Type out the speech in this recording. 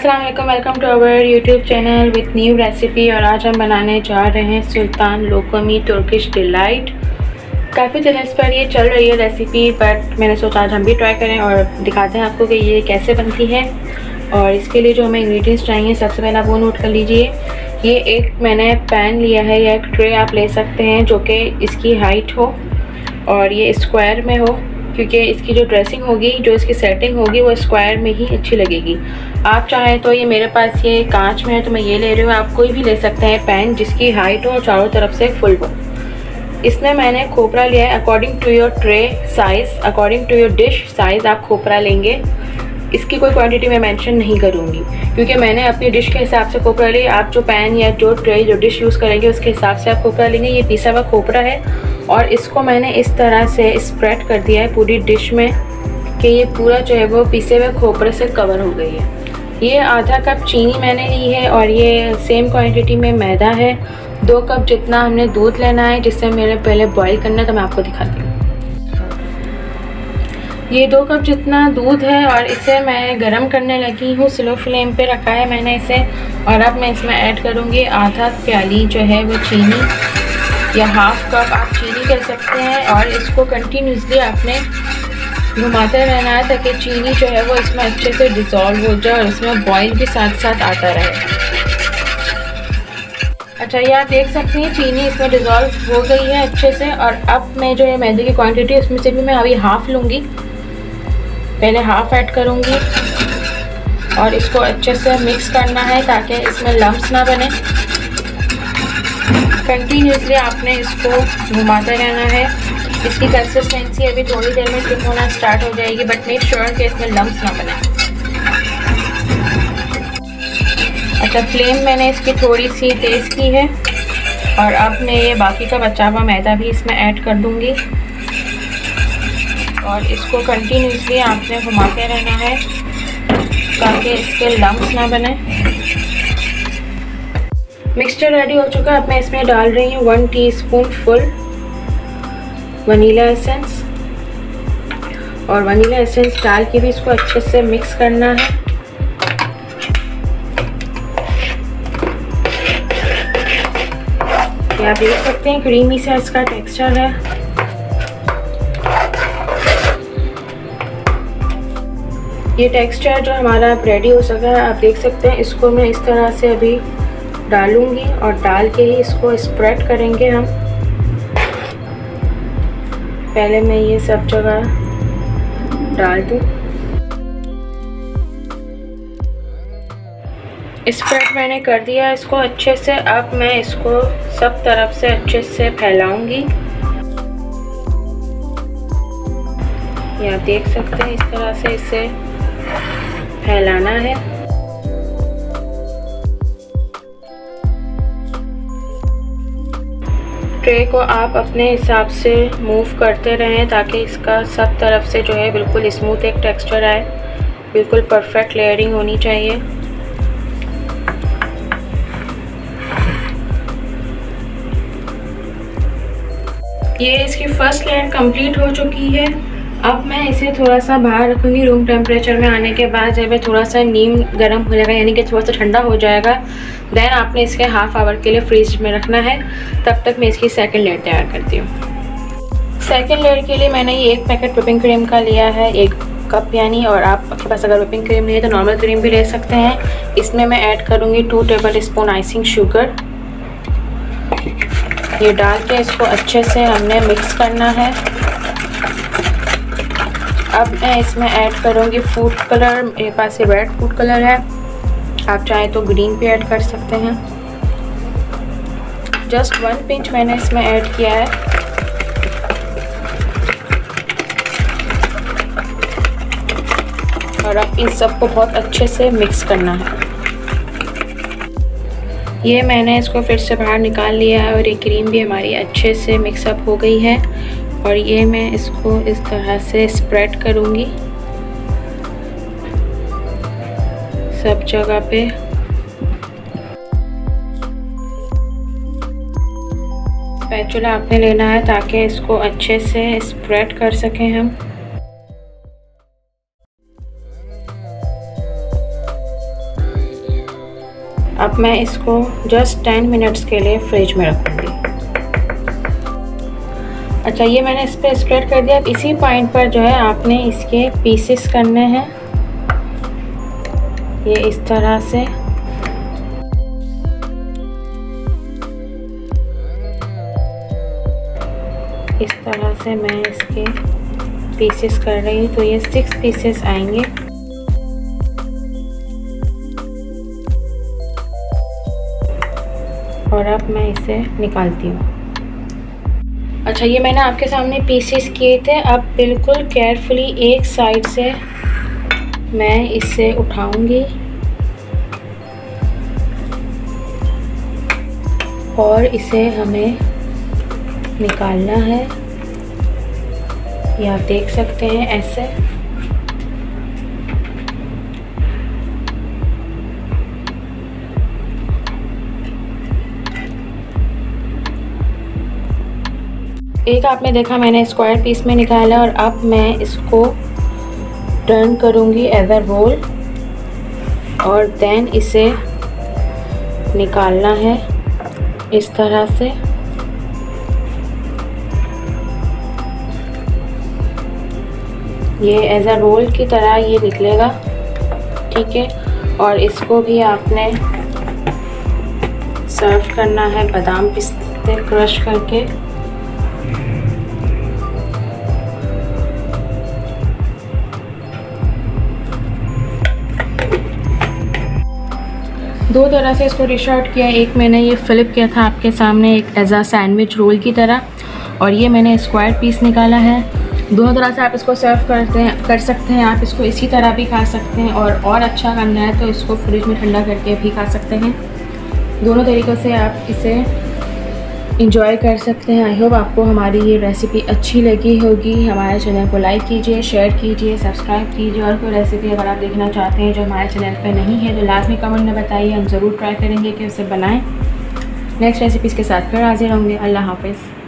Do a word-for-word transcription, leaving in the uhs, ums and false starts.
अस्सलाम वालेकुम, welcome to our YouTube channel with new recipe. और आज हम बनाने जा रहे हैं सुल्तान लोकमी तुर्किश डिलाइट। काफ़ी दिनों पर ये चल रही है रेसिपी, बट मैंने सोचा आज हम भी ट्राई करें और दिखाते हैं आपको कि ये कैसे बनती है। और इसके लिए जो हमें इंग्रेडिएंट्स चाहिए, सबसे पहले आप वो नोट कर लीजिए। ये एक मैंने पैन लिया है या एक ट्रे आप ले सकते हैं जो कि इसकी हाइट हो और ये स्क्वायर में हो, क्योंकि इसकी जो ड्रेसिंग होगी, जो इसकी सेटिंग होगी, वो स्क्वायर में ही अच्छी लगेगी। आप चाहें तो ये मेरे पास ये कांच में है तो मैं ये ले रही हूँ, आप कोई भी ले सकते हैं पैन जिसकी हाइट हो और चारों तरफ से फुल हो। इसमें मैंने खोपरा लिया है according to your tray size, according to your dish size आप खोपरा लेंगे। इसकी कोई क्वांटिटी मैं मेंशन नहीं करूँगी क्योंकि मैंने अपनी डिश के हिसाब से खोपरा लिया। आप जो पैन या जो ट्रे जो डिश यूज़ करेंगे उसके हिसाब से आप खोपरा लेंगे। ये पिसा हुआ खोपरा है और इसको मैंने इस तरह से स्प्रेड कर दिया है पूरी डिश में कि ये पूरा जो है वो पिसे हुए खोपरे से कवर हो गई है। ये आधा कप चीनी मैंने ली है और ये सेम क्वांटिटी में मैदा है। दो कप जितना हमने दूध लेना है, जिससे मेरे पहले बॉईल करना है, तो मैं आपको दिखाती हूँ। ये दो कप जितना दूध है और इसे मैं गरम करने लगी हूँ। स्लो फ्लेम पे रखा है मैंने इसे। और अब मैं इसमें ऐड करूँगी आधा प्याली जो है वो चीनी या हाफ कप आप चीनी कह सकते हैं। और इसको कंटिन्यूसली आपने घुमाते रहना है ताकि चीनी जो है वो इसमें अच्छे से डिज़ोल्व हो जाए और इसमें बॉईल भी साथ साथ आता रहे। अच्छा, ये आप देख सकते हैं चीनी इसमें डिज़ोल्व हो गई है अच्छे से। और अब मैं जो है मैदे की क्वांटिटी उसमें से भी मैं अभी हाफ़ लूँगी, पहले हाफ़ ऐड करूँगी और इसको अच्छे से मिक्स करना है ताकि इसमें लम्स ना बने। कंटिन्यूसली आपने इसको घुमाते रहना है। इसकी कंसिस्टेंसी अभी थोड़ी देर में थिक होना स्टार्ट हो जाएगी, बट मेक श्योर कि इसमें लम्स ना बने। अच्छा, फ्लेम मैंने इसकी थोड़ी सी तेज़ की है और अब मैं ये बाकी का बचा हुआ मैदा भी इसमें ऐड कर दूँगी और इसको कंटिन्यूसली आपने घुमाते रहना है ताकि इसके लम्स ना बने। मिक्सचर रेडी हो चुका है। अब मैं इसमें डाल रही हूँ one teaspoon full vanilla essence. और वनीला एसेंस डाल के भी इसको अच्छे से मिक्स करना है। ये आप देख सकते हैं क्रीमी सा इसका टेक्सचर है। ये टेक्सचर जो हमारा रेडी हो सका है, आप देख सकते हैं। इसको मैं इस तरह से अभी डालूंगी और डाल के ही इसको स्प्रेड करेंगे हम। पहले मैं ये सब जगह डाल दूँ। स्प्रेड मैंने कर दिया इसको अच्छे से। अब मैं इसको सब तरफ से अच्छे से फैलाऊंगी। ये आप देख सकते हैं इस तरह से इसे फैलाना है। ट्रे को आप अपने हिसाब से मूव करते रहें ताकि इसका सब तरफ से जो है बिल्कुल स्मूथ एक टेक्सचर आए। बिल्कुल परफेक्ट लेयरिंग होनी चाहिए। ये इसकी फर्स्ट लेयर कंप्लीट हो चुकी है। अब मैं इसे थोड़ा सा बाहर रखूँगी रूम टेम्परेचर में आने के बाद। जब ये थोड़ा सा नीम गर्म हो जाएगा, यानी कि थोड़ा सा ठंडा हो जाएगा, देन आपने इसके हाफ आवर के लिए फ्रीज में रखना है। तब तक मैं इसकी सेकंड लेयर तैयार करती हूँ। सेकंड लेयर के लिए मैंने ये एक पैकेट व्हिपिंग क्रीम का लिया है, एक कप यानी। और आपके पास अगर व्हिपिंग क्रीम नहीं है तो नॉर्मल क्रीम भी ले सकते हैं। इसमें मैं ऐड करूँगी two tablespoon icing sugar. ये डाल के इसको अच्छे से हमने मिक्स करना है। अब मैं इसमें ऐड करूँगी फूड कलर। मेरे पास ये रेड फूड कलर है, आप चाहें तो ग्रीन भी ऐड कर सकते हैं। जस्ट वन पिंच मैंने इसमें ऐड किया है। और अब इन सबको बहुत अच्छे से मिक्स करना है। ये मैंने इसको फिर से बाहर निकाल लिया है और ये क्रीम भी हमारी अच्छे से मिक्सअप हो गई है। और ये मैं इसको इस तरह से स्प्रेड करूँगी सब जगह पे। स्पैचुला आपने लेना है ताकि इसको अच्छे से स्प्रेड कर सकें हम। अब मैं इसको जस्ट टेन मिनट्स के लिए फ्रिज में रखूँगी। अच्छा, ये मैंने इस पर स्प्रेड कर दिया। अब इसी पॉइंट पर जो है आपने इसके पीसेस करने हैं, ये इस तरह से। इस तरह से मैं इसके पीसेस कर रही हूँ, तो ये सिक्स पीसेस आएंगे। और अब मैं इसे निकालती हूँ। अच्छा, ये मैंने आपके सामने पीसेस किए थे। अब बिल्कुल केयरफुली एक साइड से मैं इसे उठाऊंगी और इसे हमें निकालना है। ये आप देख सकते हैं ऐसे। एक आपने देखा मैंने स्क्वायर पीस में निकाला, और अब मैं इसको टर्न करूँगी एज अ रोल और देन इसे निकालना है इस तरह से। ये एज अ रोल की तरह ये निकलेगा, ठीक है। और इसको भी आपने सर्व करना है बादाम पिस्ते क्रश करके। दो तरह से इसको डिश आउट किया। एक मैंने ये फ्लिप किया था आपके सामने एक एज अ सैंडविच रोल की तरह, और ये मैंने स्क्वायर पीस निकाला है। दोनों तरह से आप इसको सर्व करते हैं कर सकते हैं। आप इसको इसी तरह भी खा सकते हैं, और और अच्छा करना है तो इसको फ्रिज में ठंडा करके भी खा सकते हैं। दोनों तरीक़ों से आप इसे इंजॉय कर सकते हैं। आई होप आपको हमारी ये रेसिपी अच्छी लगी होगी। हमारे चैनल को लाइक कीजिए, शेयर कीजिए, सब्सक्राइब कीजिए। और कोई रेसिपी अगर आप देखना चाहते हैं जो हमारे चैनल पे नहीं है तो लाजमी कमेंट में बताइए, हम ज़रूर ट्राई करेंगे कि उसे बनाएं। नेक्स्ट रेसिपीज़ के साथ फिर हाजिर होंगे। अल्लाह हाफ़िज़।